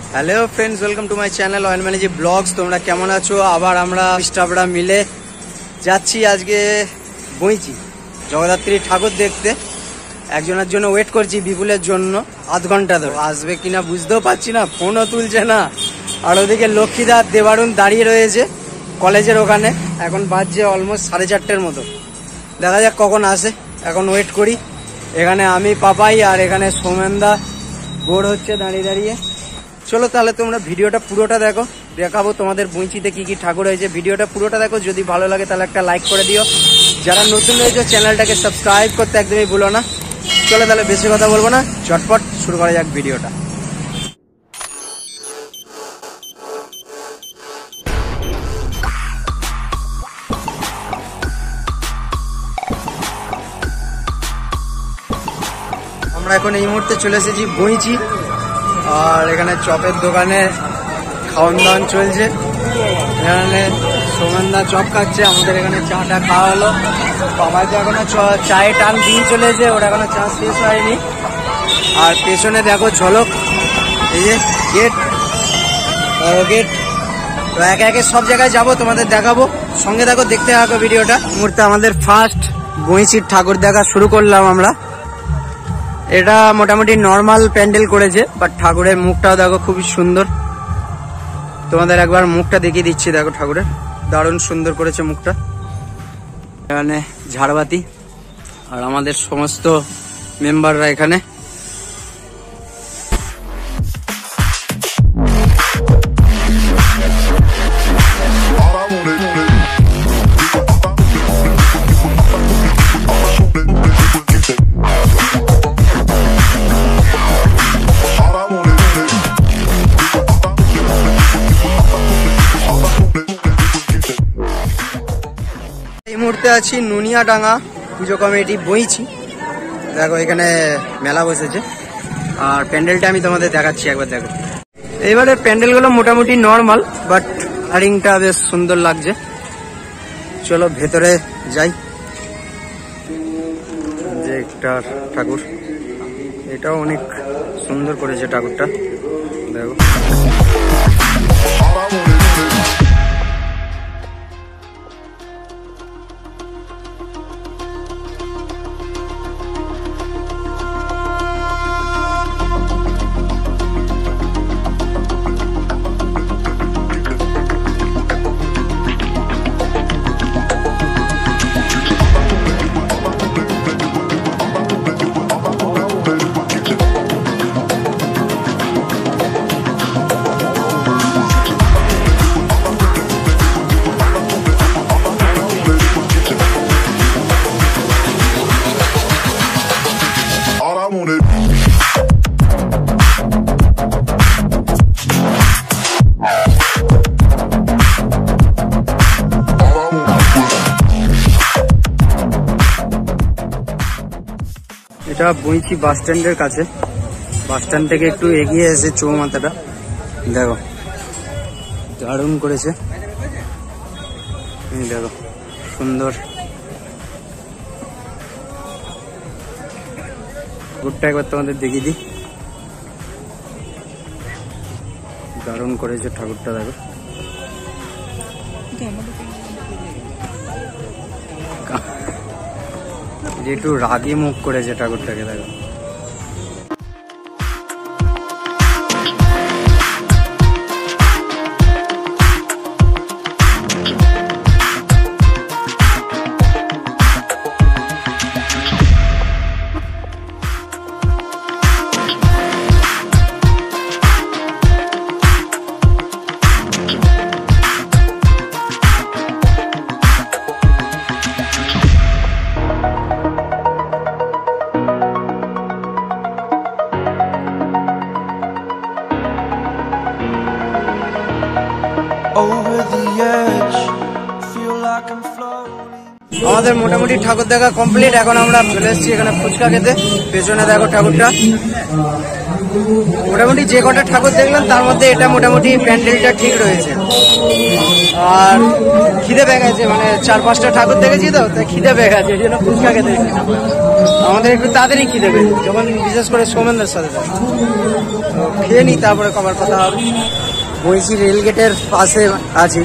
Hello friends, welcome to my channel Ayan Banerjee blogs. তোমরা কেমন আছো? আবার আমরা স্টাফরা মিলে যাচ্ছি আজকে বইচি জগদ্ধাত্রী ঠাকুর দেখতে। একজনের জন্য ওয়েট করছি, বিপুলের জন্য। আধ ঘন্টা ধরে আসবে কিনা বুঝতেও পারছি না, ফোনও তুলছে না। আর ওদিকে লক্ষ্মীদা দেবারুণ দাঁড়িয়ে রয়েছে কলেজের ওখানে। এখন বাজছে অলমোস্ট 4:30 মতো। দেখা যাক কখন আসে, এখন ওয়েট করি। এখানে আমি পাপাই আর এখানে সোমেনদা বোর হচ্ছে দাঁড়িয়ে দাঁড়িয়ে। চলো তাহলে তোমরা ভিডিওটা পুরোটা দেখো, দেখাবো তোমাদের বইচিতে কি কি ঠাকুর হয়েছে। ভিডিওটা পুরোটা দেখো, যদি ভালো লাগে তাহলে একটা লাইক করে দিও। যারা নতুন রয়েছে চ্যানেলটাকে সাবস্ক্রাইব করতে একদমই ভুলো না। চলো তাহলে বেশি কথা বলবো না, চটপট শুরু করা যাক ভিডিওটা। আমরা এখন এই মুহূর্তে চলে এসেছি বইচি, আর এখানে চপের দোকানে খাওয়ান দাওয়ান চলছে। এখানে সোমেনদা চপ খাচ্ছে, আমাদের এখানে চাটা খাওয়া হলো। বাবাকে এখনো চায়ে টান দিয়ে চলেছে, ওরা এখনো চা শেষ হয়নি। আর পেছনে দেখো ঝলক, এই যে গেট, গেট। তো একে একে সব জায়গায় যাবো, তোমাদের দেখাবো, সঙ্গে দেখো, দেখতে থাকো ভিডিওটা। মুহূর্তে আমাদের ফার্স্ট বইচির ঠাকুর দেখা শুরু করলাম আমরা। এটা মোটামুটি নর্মাল প্যান্ডেল করেছে, বাট ঠাকুরের মুখটাও দেখো খুবই সুন্দর। তোমাদের একবার মুখটা দেখিয়ে দিচ্ছি, দেখো ঠাকুরের দারুণ সুন্দর করেছে মুখটা। এখানে ঝাড়বাতি আর আমাদের সমস্ত মেম্বাররা এখানে। এই মুহূর্তে আছি নুনিয়াডাঙ্গা পুজো কমিটি বইচি। দেখো এখানে মেলা বসেছে, আর প্যান্ডেলটা আমি তোমাদের দেখাচ্ছি, একবার দেখো। এইবারে প্যান্ডেলগুলো মোটামুটি নর্মাল, বাট হারিংটা বেশ সুন্দর লাগছে। চলো ভেতরে যাই। যে একটা ঠাকুর, এটাও অনেক সুন্দর করেছে ঠাকুরটা, দেখো। এটা বইচি বাস স্ট্যান্ডের কাছে, বাস স্ট্যান্ড থেকে একটু এগিয়ে এসে চৌমাথাটা দেখো, দারুণ করেছে। দেখো সুন্দর ঠাকুরটা একবার তোমাদের দেখিয়ে দিই, দারুণ করেছে ঠাকুরটা, দেখো। একটু রাগি মুখ করেছে ঠাকুরটাকে, দেখো। আমাদের মোটামুটি ঠাকুর দেখা কমপ্লিট। এখন আমরা চলে এসেছি এখানে ফুচকা খেতে। পেছনে দেখো ঠাকুরটা, মোটামুটি যে কটা ঠাকুর দেখলাম তার মধ্যে এটা মোটামুটি প্যান্ডেলটা ঠিক রয়েছে। আর খিদে পেয়ে গেছে, মানে 4-5টা ঠাকুর দেখেছি তো, তাই খিদে পেয়ে গেছে, এই জন্য ফুচকা খেতে এসেছি। আমাদের একটু তাড়াতাড়ি খিদে পেয়েছে, যখন বিশেষ করে সোমেনদের সাথে তো খেয়ে নিই, তারপরে কবার কথা হবে। বইচি রেলগেটের পাশে আছি,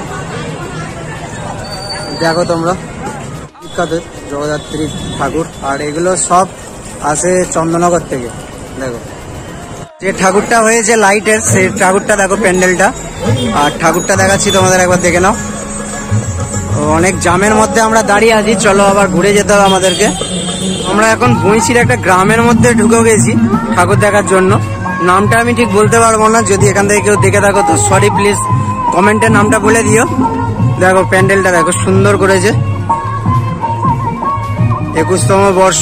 দেখো তোমরা বিখ্যাত জগদ্ধাত্রী ঠাকুর, আর এগুলো সব আসে চন্দননগর থেকে। দেখো যে ঠাকুরটা হয়েছে লাইটের, সেই ঠাকুরটা দেখো প্যান্ডেলটা, আর ঠাকুরটা দেখাচ্ছি তোমাদের, একবার দেখে নাও। অনেক জামের মধ্যে আমরা দাঁড়িয়ে আছি, চলো আবার ঘুরে যেতে হবে আমাদেরকে। আমরা এখন বইচির একটা গ্রামের মধ্যে ঢুকে গেছি ঠাকুর দেখার জন্য। নামটা আমি ঠিক বলতে পারবো না, যদি এখান থেকে কেউ দেখে থাকো তো সরি, প্লিজ কমেন্টে নামটা বলে দিও। দেখো প্যান্ডেলটা দেখো, সুন্দর করেছে। 21তম বর্ষ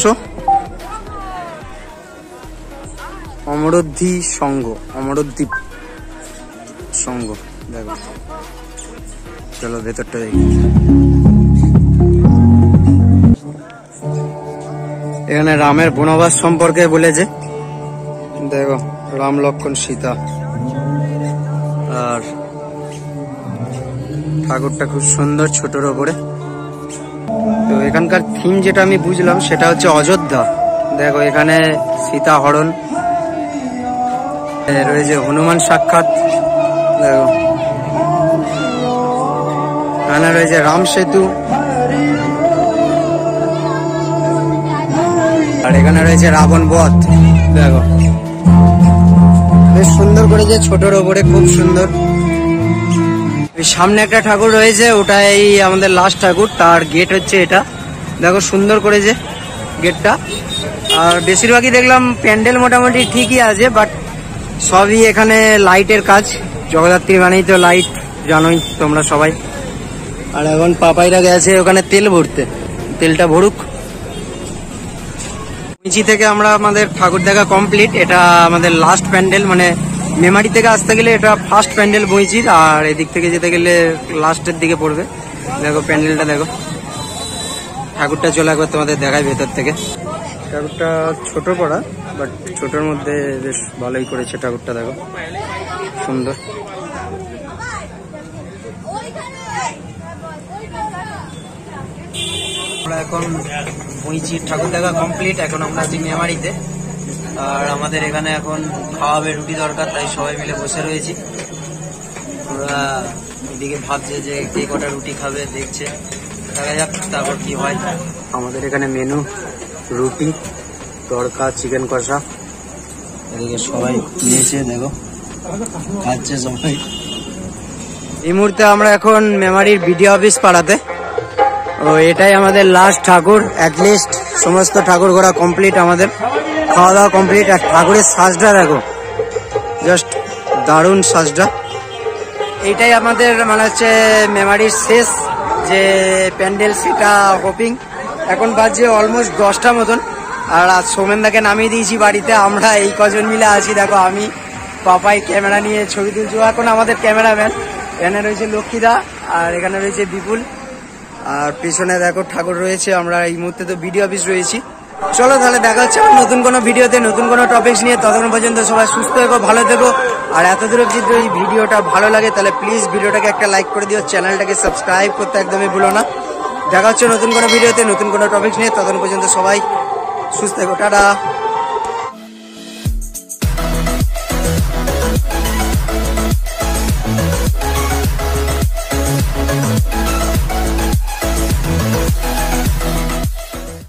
অমরদ্বীপ সংঘ, অমরদ্বীপ সংঘ। দেখো চলো ভেতরটা দেখি। এখানে রামের বনবাস সম্পর্কে বলেছে, দেখো রাম লক্ষ্মণ সীতা। আর ঠাকুরটা খুব সুন্দর, ছোটর ওপরে। তো এখানকার থিম যেটা আমি বুঝলাম সেটা হচ্ছে অযোধ্যা। দেখো এখানে সীতা হরণ রয়েছে, হনুমান সাক্ষাৎ। দেখো এখানে রয়েছে রাম সেতু, আর এখানে রয়েছে রাবণ বধ। দেখো বেশ সুন্দর করেছে, ছোটর ওপরে খুব সুন্দর। সামনে একটা ঠাকুর রয়েছে, ওটাই আমাদের লাস্ট ঠাকুর, তার গেট হচ্ছে এটা। দেখো সুন্দর করেছে গেটটা। আর বেশিরভাগই দেখলাম প্যান্ডেল মোটামুটি ঠিকই আছে, বাট সবই এখানে লাইটের কাজ। জগদ্ধাত্রী মানেই তো লাইট, জানোই তোমরা সবাই। আর এখন পাপাইরা গেছে ওখানে তেল ভরতে, তেলটা ভরুক। নিচি থেকে আমরা আমাদের ঠাকুর দেখা কমপ্লিট। এটা আমাদের লাস্ট প্যান্ডেল, মানে মেমারি থেকে আসতে গেলে এটা ফার্স্ট প্যান্ডেল বইচির, আর এদিক থেকে যেতে গেলে লাস্টের দিকে পড়বে। দেখো প্যান্ডেলটা দেখো, ঠাকুরটা চলে একবার তোমাদের দেখায় ভেতর থেকে। ঠাকুরটা ছোট করা, বাট ছোটর মধ্যে বেশ ভালোই করেছে ঠাকুরটা। দেখো সুন্দর। আমরা এখন বইচির ঠাকুর দেখা কমপ্লিট, এখন আমরা আছি মেমারিতে। আর আমাদের এখানে এখন খাওয়াবে, রুটি দরকার, তাই সবাই মিলে বসে রয়েছি। ওরা এদিকে ভাবছে যে কে কটা রুটি খাবে, দেখছে, দেখা যাক তারপর কি হয়। আমাদের এখানে মেনু রুটি, তড়কা, চিকেন কষা, এদিকে সবাই নিয়েছে, দেখো খাচ্ছে সবাই। এই মুহূর্তে আমরা এখন মেমারির বিডিও অফিস পাড়াতে। ও এটাই আমাদের লাস্ট ঠাকুর, অ্যাটলিস্ট সমস্ত ঠাকুর ঘোরা কমপ্লিট, আমাদের খাওয়া দাওয়া কমপ্লিট। আর ঠাকুরের সাজটা দেখো, জাস্ট দারুণ সাজটা। এইটাই আমাদের মানে হচ্ছে মেমারির শেষ যে প্যান্ডেল, সেটা হোপিং। এখন বাজছে অলমোস্ট 10টা মতন। আর আজ সোমেনদাকে নামিয়ে দিয়েছি বাড়িতে, আমরা এই কজন মিলে আছি। দেখো আমি পাপাই ক্যামেরা নিয়ে ছবি তুলছি, এখন আমাদের ক্যামেরাম্যান। এখানে রয়েছে লক্ষ্মীদা, আর এখানে রয়েছে বিপুল, আর পিছনে দেখো ঠাকুর রয়েছে। আমরা এই মুহূর্তে তো বিডিও অফিস রয়েছি। চলো তাহলে দেখা হচ্ছে নতুন কোনো ভিডিওতে, নতুন কোনো টপিকস নিয়ে। ততক্ষণ পর্যন্ত সবাই সুস্থ থেকো, ভালো থেকো। আর এত দূর যদি এই ভিডিওটা ভালো লাগে তাহলে প্লিজ ভিডিওটাকে একটা লাইক করে দিও, চ্যানেলটাকে সাবস্ক্রাইব করতে একদমই ভুলো না। দেখা হচ্ছে নতুন কোনো ভিডিওতে, নতুন কোনো টপিকস নিয়ে। ততক্ষণ পর্যন্ত সবাই সুস্থ থেকো, টাটা।